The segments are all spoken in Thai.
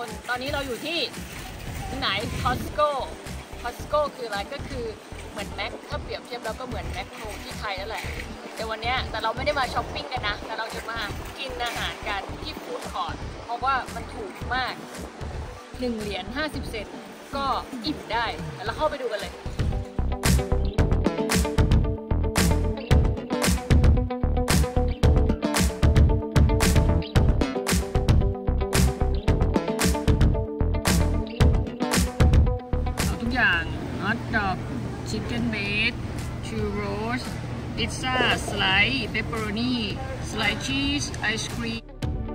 คนตอนนี้เราอยู่ที่ไหน Costco คืออะไรก็คือเหมือนแม็กถ้าเปรียบเทียบแล้วก็เหมือนแม็กโครที่ไทยนั่นแหละแต่วันนี้แต่เราไม่ได้มาช้อปปิ้งกันนะแต่เราจะมากินอาหารกันที่ฟู้ดคอร์ทเพราะว่ามันถูกมาก1 เหรียญ 50 เซนต์ก็อิ่มได้แล้วเข้าไปดูกันเลยทุกอย่างฮอทดอกชิคเก้นเบคชูโรสพิซซ่าสไลด์เปปเปอโรนีสไลด์ชีสไอศครีม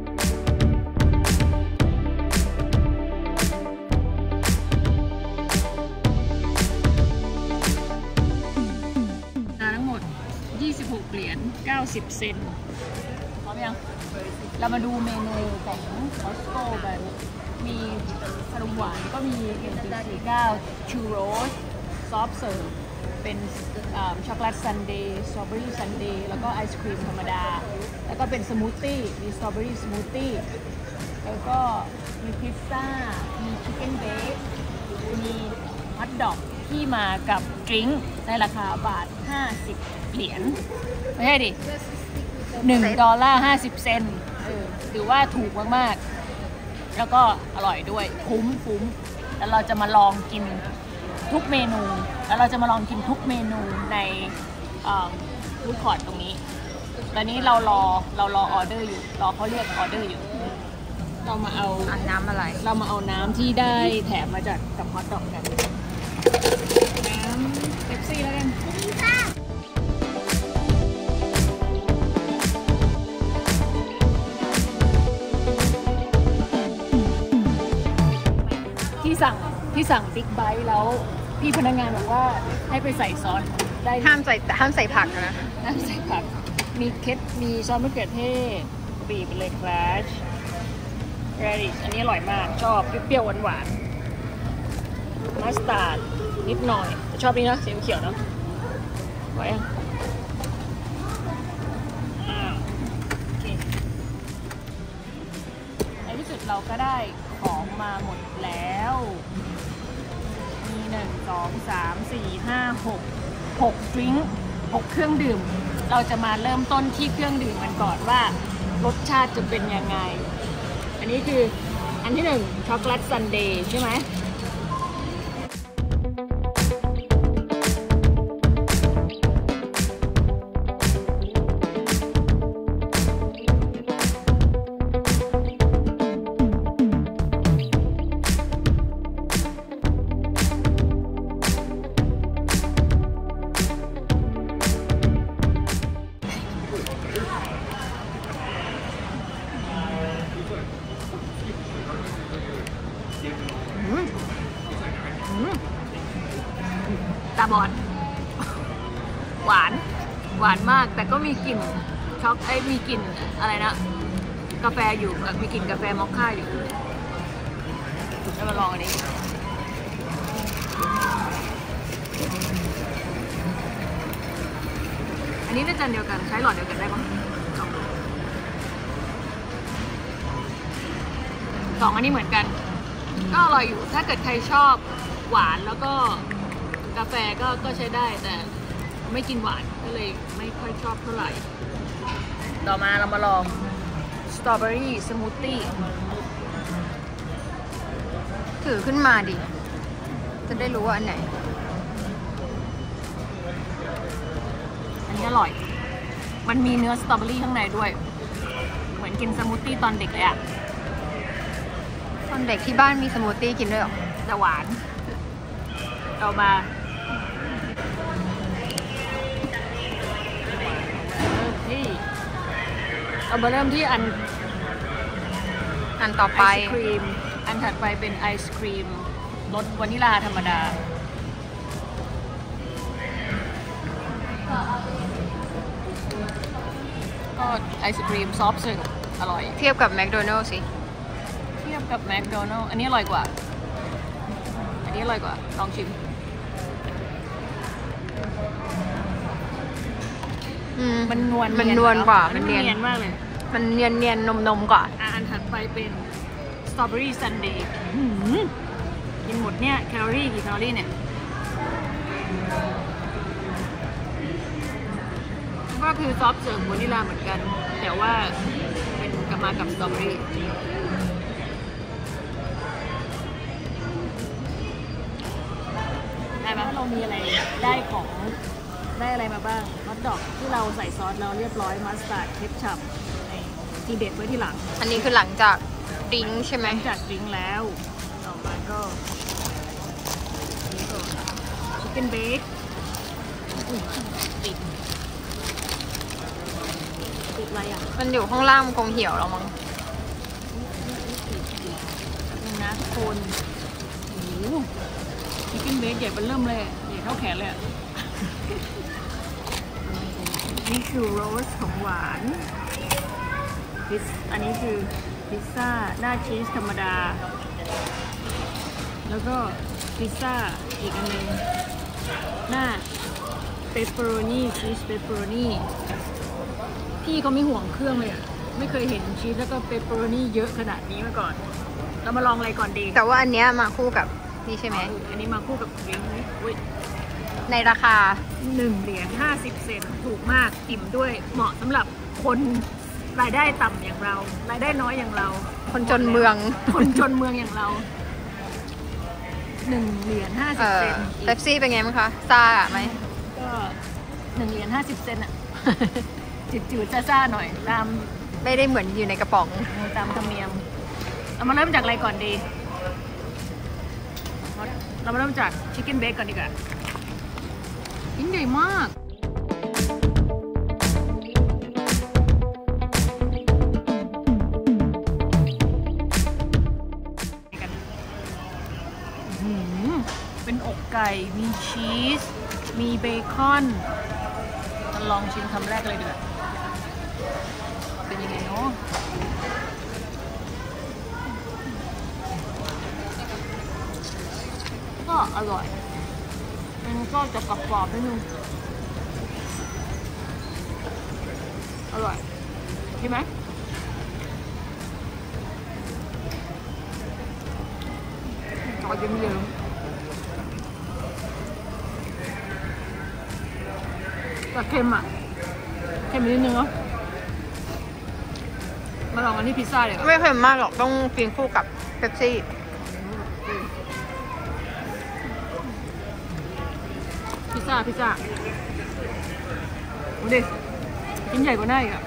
ทั้งหมด26 เหรียญ 90 เซนต์พร้อมยังเรามาดูเมนูของ Costco กันมีขนมหวานก็มีเกม49ชูโรสซอฟต์เสิร์ฟเป็นช็อกโกแลตซันเดย์สตรอเบอรี่ซันเดย์แล้วก็ไอศครีมธรรมดาแล้วก็เป็นสมูทตี้มีสตรอเบอรี่สมูทตี้แล้วก็มีพิซซ่ามีชิคเก้นเบคมีฮอทดอกที่มากับดริงก์ในราคาบาท50 เหรียญไม่ใช่ดิ$1.50 เซนต์ถือว่าถูกมากๆแล้วก็อร่อยด้วยคุ้มแล้วเราจะมาลองกินทุกเมนูแล้วเราจะมาลองกินทุกเมนูในฟู้ดคอร์ทตรงนี้ตอนนี้เรารอออเดอร์อยู่รอเขาเรียกออเดอร์อยู่เรามาเอาน้ำอะไรเรามาเอาน้ำที่ได้แถมมาจากกับฮอทดอกกันน้ำเป๊ปซี่แล้วกันที่สั่งบิ๊กไบต์แล้วพี่พนักงานบอกว่าให้ไปใส่ซอสได้ห้ามใส่ผักนะห้ามใส่ผักมีซอสมะเขือเทศบีบไปเลยครับเรดิชอันนี้อร่อยมากชอบเปรี้ยวหวานมัสตาร์ดนิดหน่อยชอบนี่นะสีเขียวเนาะไว้โอเคในที่สุดเราก็ได้ของมาหมดแล้วมี1 2 3 4 5 6ดริงก์6เครื่องดื่มเราจะมาเริ่มต้นที่เครื่องดื่มกันก่อนว่ารสชาติจะเป็นยังไงอันนี้คืออันที่1ช็อกโกแลตซันเดย์ใช่ไหมตาบอดหวานมากแต่ก็มีกลิ่นช็อกมีกลิ่นอะไรนะกาแฟอยู่มีกลิ่นกาแฟมอคค่าอยู่จะมาลองอันนี้อันนี้น่าจะเดียวกันใช้หลอดเดียวกันได้ปะสองอันนี้เหมือนกันก็อร่อยอยู่ถ้าเกิดใครชอบหวานแล้วก็กาแฟก็ใช้ได้แต่ไม่กินหวานก็เลยไม่ค่อยชอบเท่าไหร่ต่อมาเรามาลองสตรอเบอรี่สมูทตี้ถือขึ้นมาดิจะได้รู้ว่าอันไหนอันนี้อร่อยมันมีเนื้อสตรอเบอรี่ข้างในด้วยเหมือนกินสมูทตี้ตอนเด็กเลยอะตอนเด็กที่บ้านมีสมูทตี้กินด้วยหรอแต่หวานต่อมาเรามาเริ่มที่อันต่อไปไอศครีมอันถัดไปเป็นไอศครีมรสวานิลาธรรมดาก็ไอศครีมซอฟต์สึ่งอร่อยเทียบกับแมคโดนัลด์สิเทียบกับแมคโดนัลด์อันนี้อร่อยกว่าลองชิมมันนวลกว่ามันเนียนมากเลยมันเนียนนมกว่าอันถัดไปเป็นสตรอเบอรี่ซันเดย์กินหมดเนี่ยแคลอรี่กี่แคลอรี่เนี่ยก็คือซอฟต์เสิร์ฟวานิลลาเหมือนกันแต่ว่าเป็นกับมากับสตรอเบอรี่ได้ไหมเรามีอะไรได้ของได้อะไรมาบ้างฮอทดอกที่เราใส่ซอสเราเรียบร้อยมัสตาร์ดเคชัพในทีเด็ดไว้ที่หลังอันนี้คือหลังจากดริงใช่ไหมหลังจากดริงแล้วต่อมาก็ชิคเก้นเบคติดอะไรอ่ะมันอยู่ข้างล่างมันคงเหี่ยวแล้วมั้งนี่นะทุกคนโอ้โหชิคเก้นเบคใหญ่เป็นเริ่มเลยใหญ่เท่าแขนเลยนี่คือโรสของหวานอันนี้คือพิซซ่าหน้าชีสธรรมดาแล้วก็พิซซ่าอีกอันนึงหน้าเปปเปอโรนีชีสเปปเปอโรนีพี่เขาไม่ห่วงเครื่องเลยอ่ะไม่เคยเห็นชีสแล้วก็เปปเปอโรนีเยอะขนาดนี้มาก่อนเรามาลองอะไรก่อนดีแต่ว่าอันเนี้ยมาคู่กับนี่ใช่ไหมอันนี้มาคู่กับดริงก์ในราคา $1.50ถูกมากอิ่มด้วยเหมาะสำหรับคนรายได้ต่ำอย่างเรารายได้น้อยอย่างเราคนจนเมืองอย่างเรา$1.50 เป๊ปซี่เป็นไงมั้งคะซ่าไหมก็$1.50อ่ะจืดๆซ่าๆหน่อยตามไม่ได้เหมือนอยู่ในกระป๋องตามธรรมเนียมเรามาเริ่มจากอะไรก่อนดีเรามาเริ่มจากชิคเก้นเบคก่อนดีกว่าชิ้นใหญ่มากเป็นอกไก่มีชีสมีเบคอนมาลองชิมคำแรกเลยดีกว่าเป็นยังไงเนาะก็อร่อยมันก็จะกรอบๆนิดนึงอร่อยใช่ไหมต่อเยิ้มๆแต่เค็มอ่ะเค็มนิดนึงเนาะมาลองอันนี้พิซซ่าเลยไม่เค็มมากหรอกต้องกินคู่กับเป๊ปซี่พิซซ่าดูดิชิ้นใหญ่กว่าหน้าอีกอะ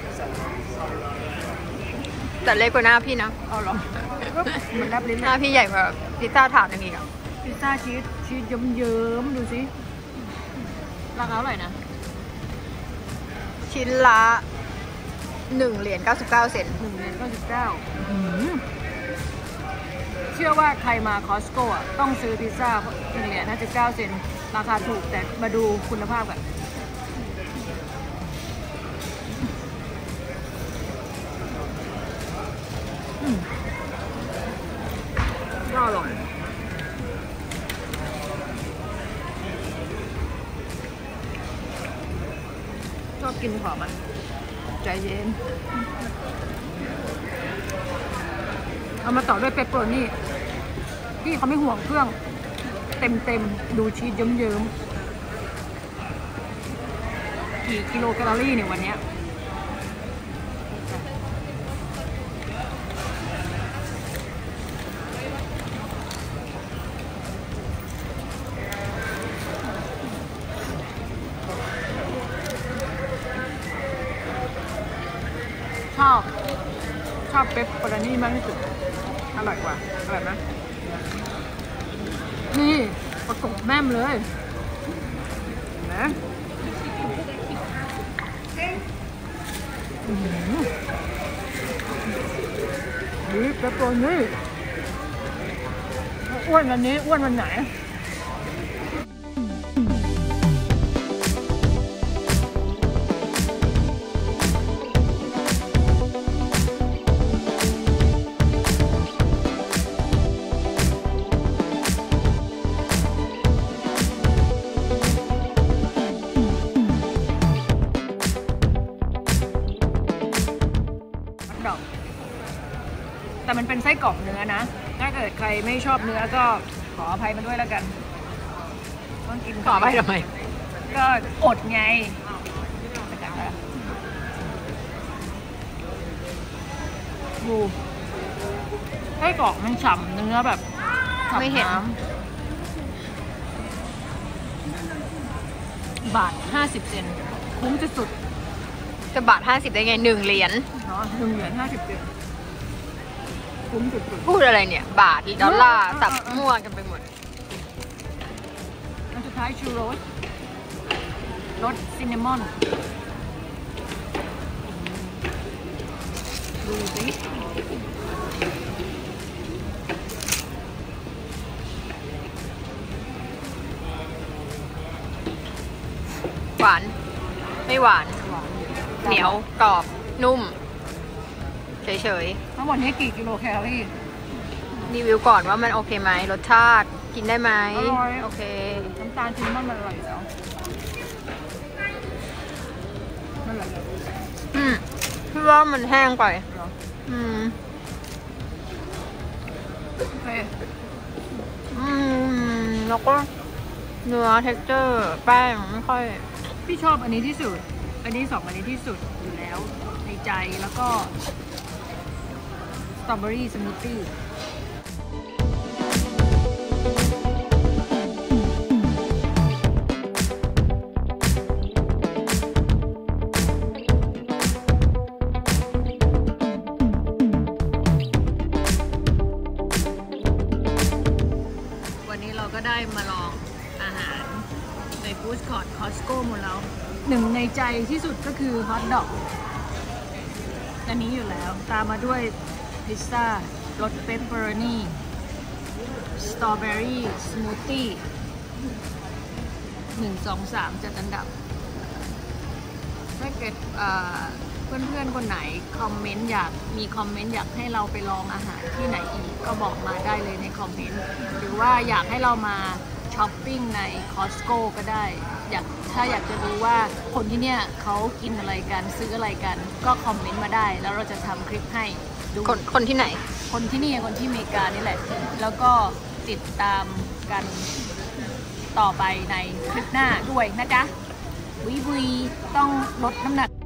แต่เล็กกว่าหน้าพี่นะเอาหรอเหมือนรับลิ้นหน้าพี่ใหญ่กว่าพิซซ่าถาดนึงอีกอะพิซซ่าชีสเยิ้มๆดูสิราคาเท่าไหร่นะชิ้นละ$1.99 $1.99เชื่อว่าใครมาคอสโก้อะต้องซื้อพิซซ่า$1.59ราคาถูกแต่มาดูคุณภาพกันก็อร่อยชอบกินของมันใจเย็นเอามาต่อด้วยเปปเปอโรนี่พี่เขาไม่ห่วงเครื่องเต็มดูชีสเยิ้มๆกี่กิโลแคลอรี่เนี่ยวันนี้ชอบเปปเปอโรนี่มากที่สุดอร่อยกว่าอร่อยไหมนี่ประกบแม่มเลยนะนี่เปปเปอโรนี่อ้วนวันนี้อ้วนวันไหนแต่มันเป็นไส้กรอกเนื้ออนะถ้าเกิดใครไม่ชอบเนื้อก็ขออภัยมาด้วยแล้วกันต้องกินขอไปทำไมก็อดไงดูไส้กรอกมันฉ่ำเนื้อแบบฉ่ำไม่เห็นน้ำบาท50 เซนคุ้มที่สุดจะบาท50ได้ไง1 เหรียญเนาะ1 เหรียญ50 เซนคุ้มสุดพูดอะไรเนี่ย บาทดอลลาร์สับมั่วกันไปหมดๆอันสุดท้ายชูโรสรสซินนามอนดูสิหวาน ไม่หวานหวานเหนียวกรอบนุ่ม เฉยทั้งหมดนี้กี่กิโลแคลอรี่ๆรีวิวก่อนว่ามันโอเคไหมรสชาติกินได้ไหมอร่อยโอเคน้ำตาลซินนามอนมันอร่อยอยู่แล้วนั่นแหละพี่ว่ามันแห้งไปเหรอ โอเคแล้วก็เนื้อเท็กเจอร์แป้งไม่ค่อยพี่ชอบอันนี้ที่สุด อันนี้2 อันนี้ที่สุดอยู่แล้วในใจแล้วก็สตรอเบอรี่สมูทตี้ วันนี้เราก็ได้มาลองอาหารในฟู้ดคอร์ทคอสโก้หมดแล้วหนึ่งในใจที่สุดก็คือฮอทดอกอันนี้อยู่แล้วตามมาด้วยพิซซ่ารสเปปเปอโรนีสตรอเบอรี่สมูทตี้1 2 3จัดอันดับถ้าเกิดเพื่อนๆคนไหนคอมเมนต์อยากให้เราไปลองอาหารที่ไหนอีกก็บอกมาได้เลยในคอมเมนต์หรือว่าอยากให้เรามาช้อปปิ้งใน Costco ก็ได้ถ้าอยากจะรู้ว่าคนที่เนี่ยเขากินอะไรกันซื้ออะไรกันก็คอมเมนต์มาได้แล้วเราจะทำคลิปให้ดูคนที่ไหนคนที่นี่คนที่อเมริกานี่แหละแล้วก็ติดตามกันต่อไปในคลิปหน้าด้วยนะจ๊ะวิต้องลดน้ำหนัก